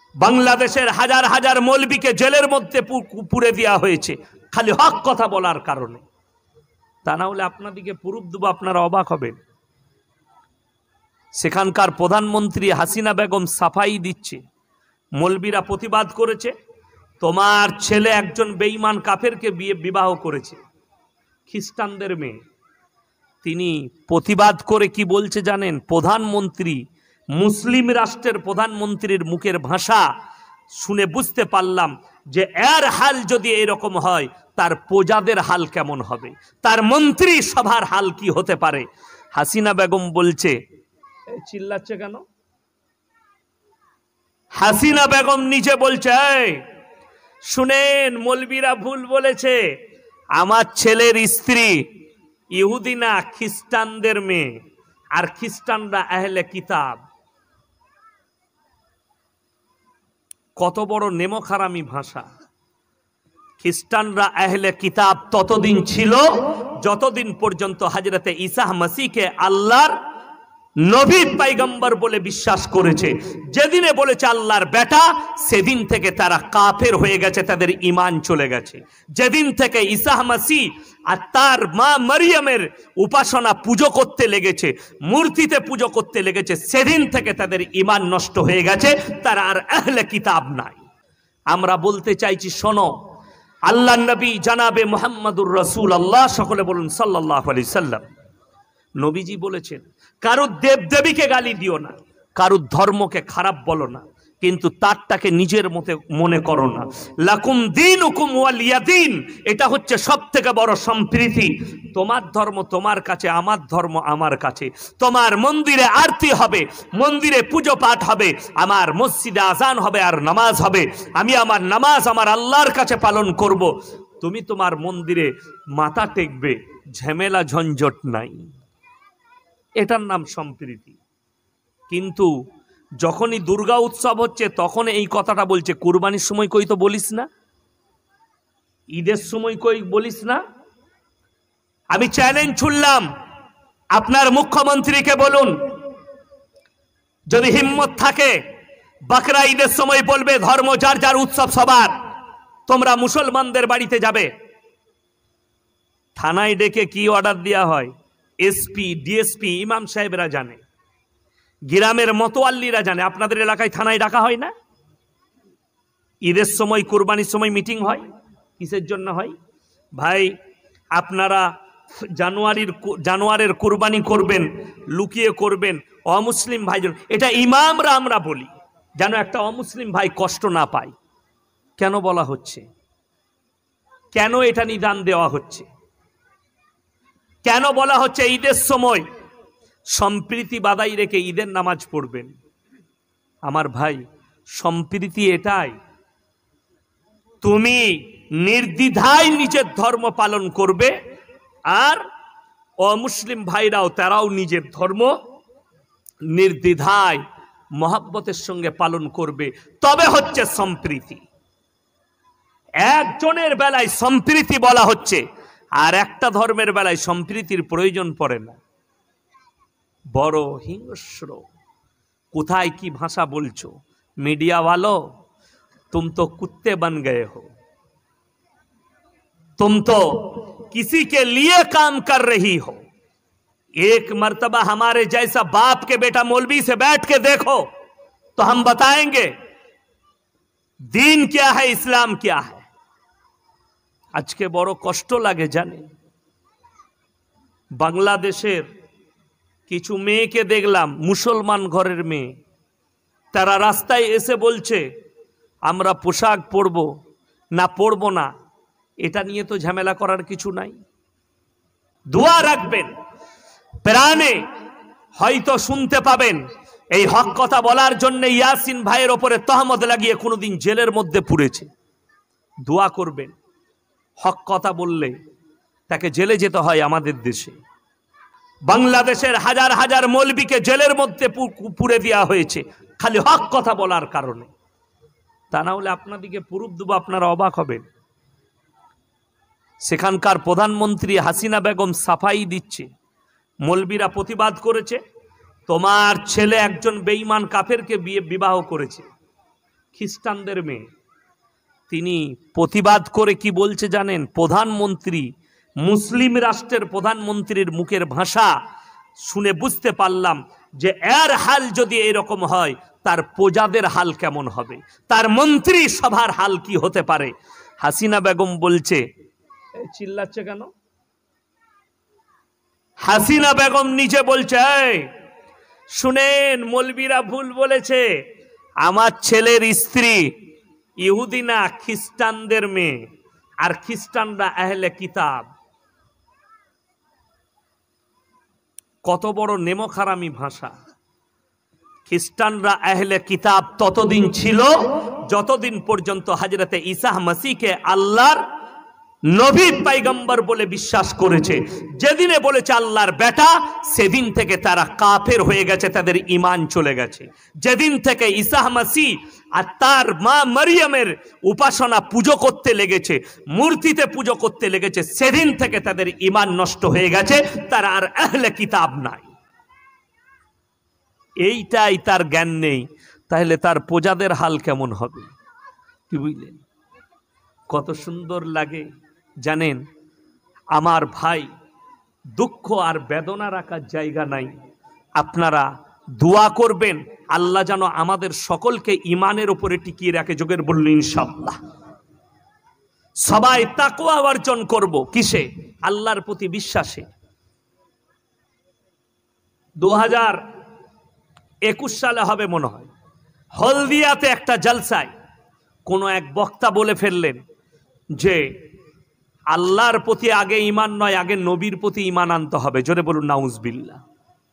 বাংলাদেশের হাজার হাজার মৌলবীকে জেলের মধ্যে পুরে দেওয়া হয়েছে খালি হক কথা বলার কারণে। তা না হলে আপনাদেরকে প্রুফ দেবো, আপনারা অবাক হবেন। সেখানকার প্রধানমন্ত্রী হাসিনা বেগম সাফাই দিচ্ছে, মৌলবীরা প্রতিবাদ করেছে, তোমার ছেলে একজন বেঈমান কাফেরকে বিবাহ করেছে, খ্রিস্টানদের মেয়ে। তিনি প্রতিবাদ করে কি বলছে জানেন? প্রধানমন্ত্রী, মুসলিম রাষ্ট্রের প্রধানমন্ত্রীর মুখের ভাষা শুনে বুঝতে পারলাম যে এর হাল যদি এরকম হয় তার প্রজাদের হাল কেমন হবে, তার মন্ত্রী সভার হাল কি হতে পারে। হাসিনা বেগম বলছে, চিল্লাচ্ছে কেন? হাসিনা বেগম নিজে বলছে, শুনেন মৌলবীরা ভুল বলেছে, আমার ছেলের স্ত্রী ইহুদি না, খ্রিস্টানদের মেয়ে, আর খ্রিস্টানরা আহলে কিতাব। কত বড় নেমখারামি ভাষা! খ্রিস্টানরা আহলে কিতাব ততদিন ছিল যতদিন পর্যন্ত হযরতে ঈসা মসিহকে আল্লাহর নবী পয়গম্বর বলে বিশ্বাস করেছে। যেদিনে বলেছে আল্লাহর বেটা, সেদিন থেকে তারা কাফের হয়ে গেছে, তাদের ঈমান চলে গেছে। যেদিন থেকে ঈসা মসিহ আর তার মা মরিয়মের উপাসনা পুজো করতে লেগেছে, মূর্তিতে পুজো করতে লেগেছে, সেদিন থেকে তাদের ঈমান নষ্ট হয়ে গেছে, তারা আর আহলে কিতাব নাই। আমরা বলতে চাইছি, শোনো, আল্লাহর নবী জানাবে মুহাম্মদুর রাসূলুল্লাহ, সকলে বলুন সাল্লাল্লাহু আলাইহি সাল্লাম, নবীজি বলেছেন, কারুর দেবদেবীকে গালি দিও না, কারুর ধর্মকে খারাপ বলো না, কিন্তু তারটাকে নিজের মতে মনে করো না। লাকুম দীনুকুম ওয়ালিয়াদিন, এটা হচ্ছে সব থেকে বড় সম্প্রীতি। তোমার ধর্ম তোমার কাছে, আমার ধর্ম আমার কাছে। তোমার মন্দিরে আরতি হবে, মন্দিরে পুজো পাঠ হবে, আমার মসজিদে আজান হবে আর নামাজ হবে। আমি আমার নামাজ আমার আল্লাহর কাছে পালন করব, তুমি তোমার মন্দিরে মাথা টেকবে, ঝামেলা ঝঞ্ঝট নাই। এটার নাম সম্প্রীতি। কিন্তু যখনই দুর্গা উৎসব হচ্ছে তখন এই কথাটা বলছে, কুরবানির সময় কই তো বলিস না, ঈদের সময় কই বলিস না। আমি চ্যালেঞ্জ ছুড়লাম, আপনার মুখ্যমন্ত্রীকে বলুন, যদি হিম্মত থাকে বকরা ঈদের সময় বলবে ধর্ম যার যার উৎসব সবার, তোমরা মুসলমানদের বাড়িতে যাবে। থানায় ডেকে কি অর্ডার দেওয়া হয়, এসপি ডিএসপি ইমাম সাহেবরা জানে, গ্রামের মতোয়াল্লিরা জানে। আপনাদের এলাকায় থানায় ডাকা হয় না? ঈদের সময় কুরবানির সময় মিটিং হয়, কিসের জন্য হয়? ভাই আপনারা জানোয়ারের কুরবানি করবেন, লুকিয়ে করবেন, অমুসলিম ভাইজন, এটা ইমামরা আমরা বলি যেন একটা অমুসলিম ভাই কষ্ট না পায়। কেন বলা হচ্ছে? কেন এটা নিদান দেওয়া হচ্ছে? কেন বলা হচ্ছে ঈদের সময় সম্প্রীতি বাদাই রেখে ঈদের নামাজ পড়বেন? আমার ভাই, সম্প্রীতি এটাই, তুমি নির্দ্বিধায় নিজের ধর্ম পালন করবে, আর অমুসলিম ভাইরাও তারাও নিজের ধর্ম নির্দ্বিধায় মহব্বতের সঙ্গে পালন করবে, তবে হচ্ছে সম্প্রীতি। একজনের বেলায় সম্প্রীতি বলা হচ্ছে, আর একটা ধর্মের বেলায় সম্প্রীতির প্রয়োজন পড়ে না। বড় হিংস্র! কোথায় কি ভাষা বলছো मीडिया वालों, तुम तो कुत्ते बन गए हो, तुम तो किसी के लिए काम कर रही हो। एक मर्तबा हमारे जैसा बाप के बेटा मौलवी से बैठ के देखो तो हम बताएंगे दीन क्या है, इस्लाम क्या है। আজকে বড় কষ্ট লাগে জানেন, বাংলাদেশের কিছু মেয়েকে দেখলাম, মুসলমান ঘরের মেয়ে, তারা রাস্তায় এসে বলছে আমরা পোশাক পরব না পরব না, এটা নিয়ে তো ঝামেলা করার কিছু নাই। দোয়া রাখবেন, প্রাণে হয়তো শুনতে পাবেন এই হক কথা বলার জন্য ইয়াসিন ভাইয়ের ওপরে তহমত লাগিয়ে কোনোদিন জেলের মধ্যে পুড়েছে। দোয়া করবেন, হক কথা বললে তাকে জেলে যেতে হয়। আমাদের দেশে বাংলাদেশের হাজার হাজার মৌলবীকে জেলের মধ্যে পুরে দেওয়া হয়েছে খালি হক কথা বলার কারণে। তা না হলে আপনাদেরকে প্রুফ দেবো, আপনারা অবাক হবেন। সেখানকার প্রধানমন্ত্রী হাসিনা বেগম সাফাই দিচ্ছে, মৌলবীরা প্রতিবাদ করেছে, তোমার ছেলে একজন বেঈমান কাফেরকে বিবাহ করেছে, খ্রিস্টানদের মেয়ে। তিনি প্রতিবাদ করে কি বলছে জানেন? প্রধানমন্ত্রী, মুসলিম রাষ্ট্রের প্রধানমন্ত্রীর মুখের ভাষা শুনে বুঝতে পারলাম যে এর হাল যদি এরকম হয় তার প্রজাদের হাল কেমন হবে, তার মন্ত্রী সভার হাল কি হতে পারে। হাসিনা বেগম বলছে, চিল্লাচ্ছে কেন? হাসিনা বেগম নিজে বলছে, শুনেন মৌলবীরা ভুল বলেছে, আমার ছেলের স্ত্রী ইহুদি না, খ্রিস্টানদের মেয়ে, আর খ্রিস্টানরা আহলে কিতাব। কত বড় নেমখারামি ভাষা। খ্রিস্টানরা আহলে কিতাব ততদিন ছিল যতদিন পর্যন্ত হযরতে ঈসা মসিহকে আল্লাহর নবী পয়গম্বর বলে বিশ্বাস করেছে। যেদিনে বলেছে আল্লাহর বেটা, সেদিন থেকে তারা কাফের হয়ে গেছে, তাদের ঈমান চলে গেছে। যেদিন থেকে ঈসা মসিহ আর তার মা মরিয়মের উপাসনা পুজো করতে লেগেছে, মূর্তিতে পুজো করতে লেগেছে, সেদিন থেকে তাদের ঈমান নষ্ট হয়ে গেছে, তারা আর আহলে কিতাব নাই। এইটাই তার জ্ঞান নেই, তাহলে তার প্রজাদের হাল কেমন হবে? কি বুঝলেন? কত সুন্দর লাগে জানেন? আমার ভাই, দুঃখ আর বেদনা রাখার জায়গা নাই। আপনারা দোয়া করবেন আল্লাহ যেন আমাদের সকলকে ঈমানের উপরে টিকিয়ে রাখে। যোগের বলল ইনশাআল্লাহ। সবাই তাকওয়া অর্জন করব কিসে? আল্লাহর প্রতি বিশ্বাসে। 2021 সালে হবে মনে হয়, হলদিয়াতে একটা জলসায় কোনো এক বক্তা বলে ফেললেন যে আল্লাহর প্রতি আগে ঈমান নয়, আগে নবীর প্রতি ঈমান আনতে হবে। জোরে বলুন নাউজুবিল্লাহ।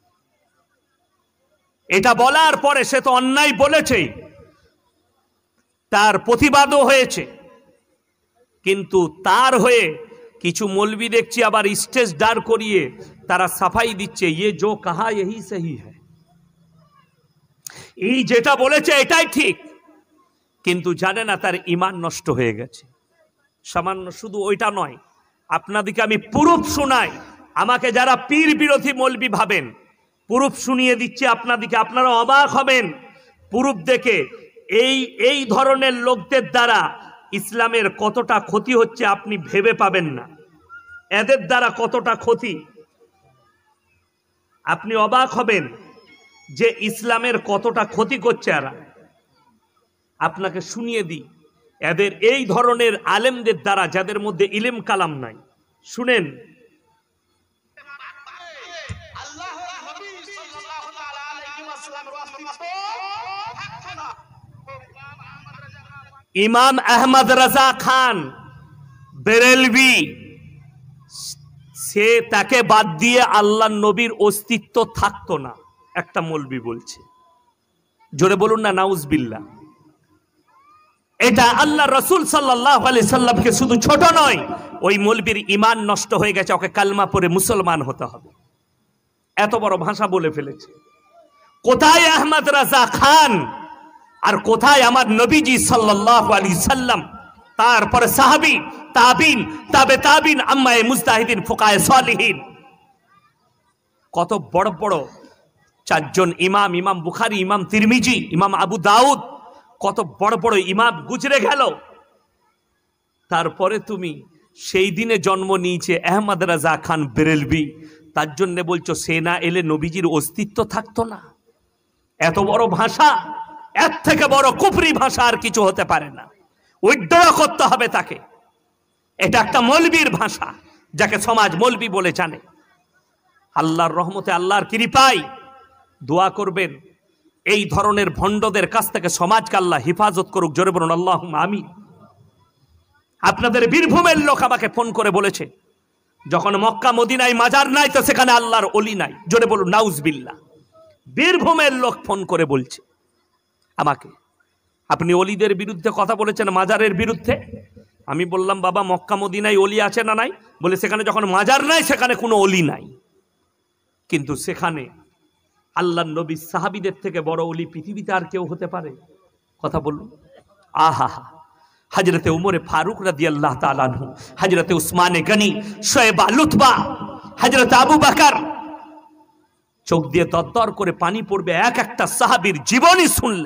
এটা বলার পরে সে তো অন্যায় বলেছেই, তার প্রতিবাদও হয়েছে, কিন্তু তার হয়ে কিছু মৌলবি দেখছি আবার স্টেজ দাঁড় করিয়ে তারা সাফাই দিচ্ছে, ইয়ে জো কাহা यही সহি হ্যায়। এই যেটা বলেছে এটাই ঠিক, কিন্তু জানে না তার ঈমান নষ্ট হয়ে গেছে। সামান্য শুধু ওইটা নয়, আপনাদেরকে আমি প্রুফ শোনাই। আমাকে যারা পীর বিরোধী মৌলবি ভাবেন, প্রুফ শুনিয়ে দিচ্ছি আপনাদেরকে, আপনারা অবাক হবেন প্রুফ দেখে। এই ধরনের লোকদের দ্বারা ইসলামের কতটা ক্ষতি হচ্ছে আপনি ভেবে পাবেন না। এদের দ্বারা কতটা ক্ষতি আপনি অবাক হবেন যে ইসলামের কতটা ক্ষতি করছে এরা। আপনাকে শুনিয়ে দিই, এদের এই ধরনের আলেমদের দ্বারা, যাদের মধ্যে ইলম কালাম নাই, শুনেন। ইমাম আহমদ রাজা খান বেরেলভি, সে তাকে বাদ দিয়ে আল্লাহ নবীর অস্তিত্ব থাকতো না, একটা মৌলবি বলছে। জোরে বলুন না নাউজুবিল্লাহ। এটা আল্লাহ রাসূল সাল্লাল্লাহু আলাইহি সাল্লামকে শুধু ছোট নয়, ওই মৌলবীর ঈমান নষ্ট হয়ে গেছে, ওকে কালমা পড়ে মুসলমান হতে হবে। এত বড় ভাষা বলে ফেলেছে। কোথায় আহমদ রাজা খান আর কোথায় আমার নবীজি সাল্লাল্লাহু আলাইহি সাল্লাম, তারপরে সাহাবী, তাবিন, তাবে তাবিন, আম্মায়ে মুজতাহিদিন, ফুকায়ে সালিহিন, কত বড় বড় চারজন ইমাম, ইমাম বুখারী, ইমাম তিরমিজি, ইমাম আবু দাউদ, কত বড় বড় ইমাম গুজরে গেল। তারপরে তুমি সেই দিনে জন্ম নিয়েছে আহমদ রাজা খান বেরেলভি, তার জন্য বলছো সে না এলে নবীজির অস্তিত্ব থাকতো না। এত বড় ভাষা, এর থেকে বড় কুফরি ভাষা আর কিছু হতে পারে না। উইথড্র করতে হবে তাকে। এটা একটা মৌলবীর ভাষা, যাকে সমাজ মৌলবী বলে জানে। আল্লাহর রহমতে, আল্লাহর কৃপায় দোয়া করবেন এই ধরনের ভণ্ডদের কাছ থেকে সমাজকে আল্লাহ হেফাজত করুক। জোরে বলুন আল্লাহুম্মা আমিন। আপনাদের বীরভূমের লোক আমাকে ফোন করে বলেছে, যখন মক্কা মদিনায় মাজার নাই তো সেখানে আল্লাহর ওলি নাই। জোরে বলুন নাউজুবিল্লাহ। বীরভূমের লোক ফোন করে বলছে আমাকে, আপনি ওলিদের বিরুদ্ধে কথা বলেছেন, মাজারের বিরুদ্ধে। আমি বললাম, বাবা মক্কা মদিনায় ওলি আছে না নাই? বলে সেখানে যখন মাজার নাই সেখানে কোনো ওলি নাই, কিন্তু সেখানে আল্লাহর নবী সাহাবীদের থেকে বড় ওলি পৃথিবীতে আর কেউ হতে পারে? কথা বলুন। আহা হা, হযরতে উমরে ফারুক রাদিয়াল্লাহু তাআলা আনহু, হযরতে উসমানে গনি, শোয়েবা লুতবা, হযরতে আবু বকর, চোখ দিয়ে দরদর করে পানি পড়বে এক একটা সাহাবীর জীবনী শুনলে।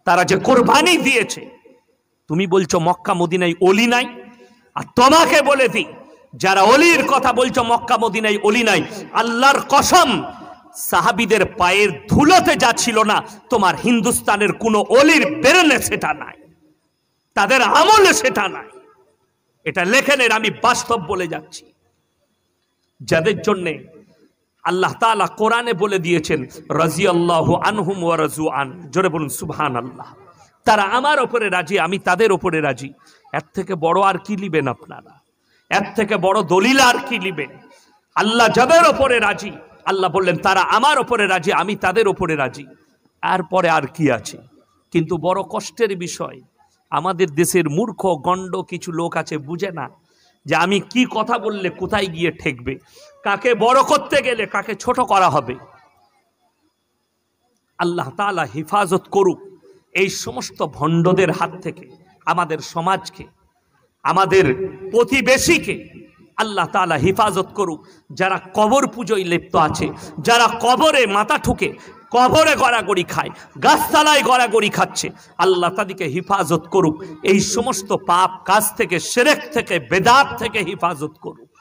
তারা যে কোরবানি দিয়েছে। তুমি বলছো মক্কা মদিনায় অলি নাই, আর তোমাকে বলে দিই, যারা অলির কথা বলছো মক্কা মদিনায় অলি নাই, আল্লাহর কসম সাহাবীদের পায়ের ধুলোতে যা ছিল না, তোমার হিন্দুস্তানের কোন অলির বেরেনে সেটা নাই, তাদের আমলে সেটা নাই। এটা লেখেনের, আমি বাস্তব বলে যাচ্ছি। যাদের জন্য আল্লাহ তাআলা কোরআনে বলে দিয়েছেন রাজিয়াল্লাহু আনহুম ওয়া রাজু আন, জোরে বলুন সুবহানাল্লাহ। তারা আমার ওপরে রাজি, আমি তাদের ওপরে রাজি। এর থেকে বড় আর কি লিবেন আপনারা? এর থেকে বড় দলিল আর কি লিবেন? আল্লাহ যাদের ওপরে রাজি, আল্লাহ বললেন তারা আমার ওপরে রাজি, আমি তাদের ওপরে রাজি। এরপরে আর কি আছে? কিন্তু বড় কষ্টের বিষয়, আমাদের দেশের মূর্খ গণ্ড কিছু লোক আছে, বুঝে না যে আমি কি কথা বললে কোথায় গিয়ে ঠেকবে, কাকে বড় করতে গেলে কাকে ছোট করা হবে। আল্লাহ তাআলা হেফাজত করুক এই সমস্ত ভণ্ডদের হাত থেকে, আমাদের সমাজকে, আমাদের প্রতিবেশীকে আল্লাহ তাআলা হেফাজত করুক। যারা কবর পুজোয় লিপ্ত আছে, যারা কবরে মাথা ঠুকে কবরে গড়াগড়ি খায়, গাছতলায় গড়াগড়ি খাচ্ছে, আল্লাহ তাদেরকে হেফাজত করুক। এই সমস্ত পাপ কাজ থেকে, শিরক থেকে, বেদাত থেকে হেফাজত করুক।